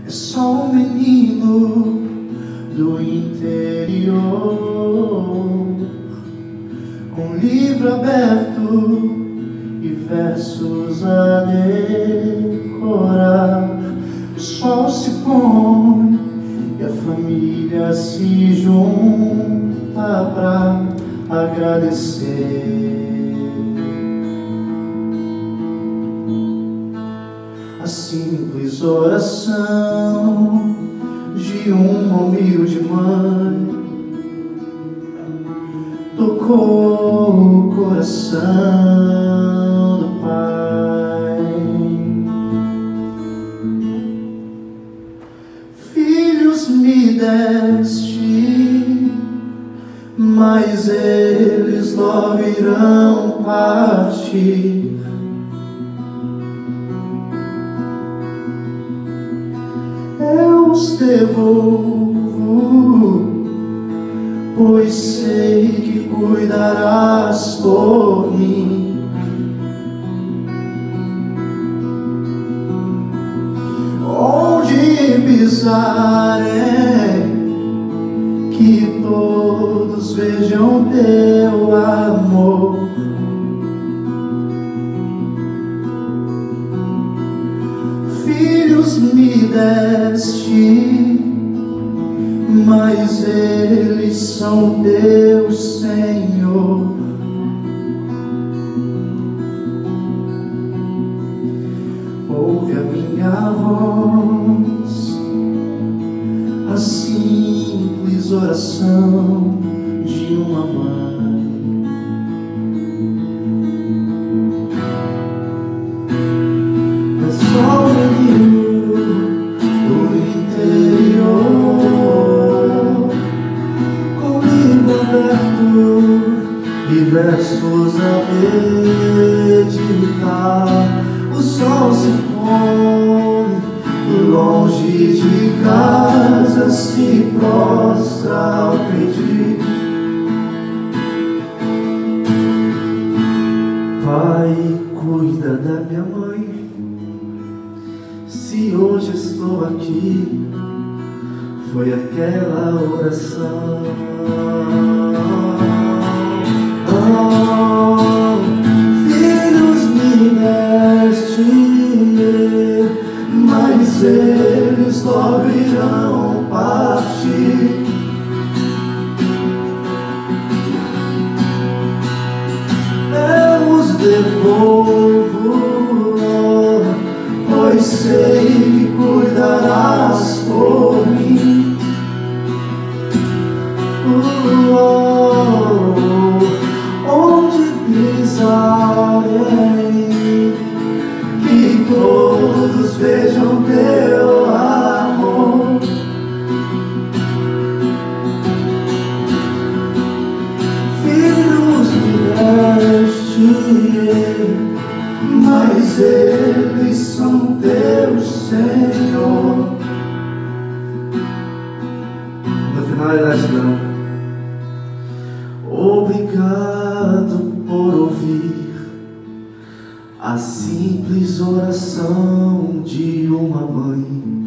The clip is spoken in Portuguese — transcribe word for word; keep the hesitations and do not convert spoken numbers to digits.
é só um menino do interior, com livro aberto e versos a decorar. O sol se põe e a família se junta pra agradecer a simples oração de uma humilde mãe. Tocou o coração do pai. Filhos me deste, mas eles logo irão partir. Eu os devolvo, pois sei que cuidarás por mim. Onde pisarem, que todos vejam teu amor. Filhos me deste, mas eles são teu Senhor. Ouve a minha voz, a simples oração de uma mãe. É só um menino do interior, com livro aberto e versos a meditar. O sol se põe e longe de casa se prostra ao pedir. Pai, cuida da minha mãe, se hoje estou aqui, foi aquela oração. Oh, filhos me deste, mas eles logo irão partir. Eu os devolvo, pois sei que cuidarás por mim. Oh, onde pisarem, que todos vejam teu amor. Filhos me deste, mas eles são teu Senhor. Na finalidade não. Obrigado por ouvir a simples oração de uma mãe.